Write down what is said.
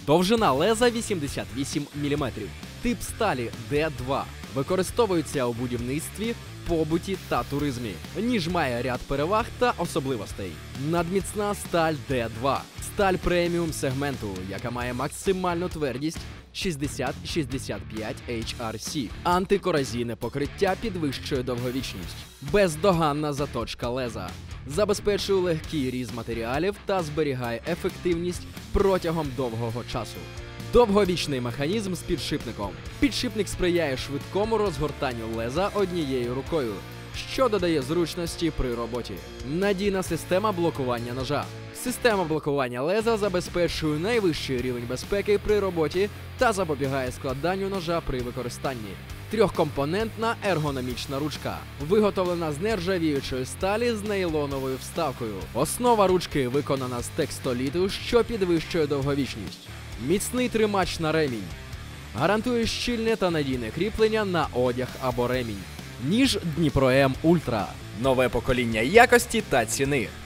Довжина леза 88 мм. Тип сталі D2. Використовується у будівництві, побуті та туризмі. Ніж має ряд переваг та особливостей. Надміцна сталь D2. Сталь преміум сегменту, яка має максимальну твердість 60-65 HRC. Антикоразійне покриття підвищує довговічність. Бездоганна заточка леза. Забезпечує легкий різ матеріалів та зберігає ефективність протягом довгого часу. Довговічний механізм з підшипником. Підшипник сприяє швидкому розгортанню леза однією рукою, що додає зручності при роботі. Надійна система блокування ножа. Система блокування леза забезпечує найвищий рівень безпеки при роботі та запобігає складанню ножа при використанні. Трьохкомпонентна ергономічна ручка, виготовлена з нержавіючої сталі з нейлоновою вставкою. Основа ручки виконана з текстоліту, що підвищує довговічність. Міцний тримач на ремінь. Гарантує щільне та надійне кріплення на одяг або ремінь. Ніж Дніпро М Ультра. Нове покоління якості та ціни.